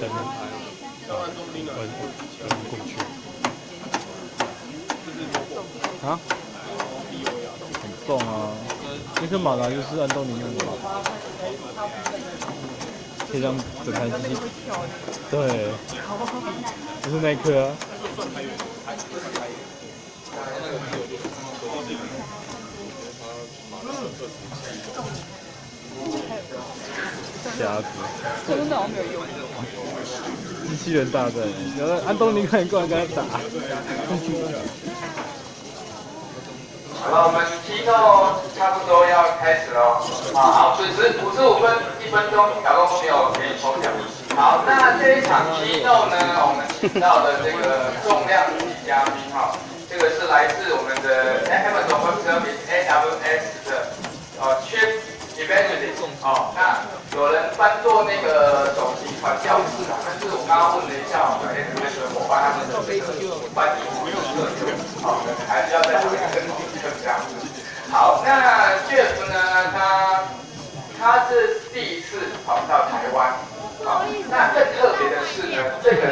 下面弯过去。啊？很重啊！那颗马达就是安东尼用的嘛，可以让整台机器。对，就是那颗、啊。瞎子。 这真的好像没有用。 机器人大战，然后安东尼快点过来跟他打。 好了，我们keynote差不多要开始喽。好，准时55分，1分钟，小公没有给你抽奖。好，那这一场keynote呢，我们请到的这个重量级嘉宾哈，这个是来自我们的 Amazon Web Service AWS 的Chief Evangelist 那有人翻做那个首席传教士啊，但是我刚刚问了一下我们 AWS 的伙伴，他们的翻译不是很准，还是要再做一个更正这样子。好，那 Jeff 呢，他是第一次跑到台湾，那更特别的是呢，这个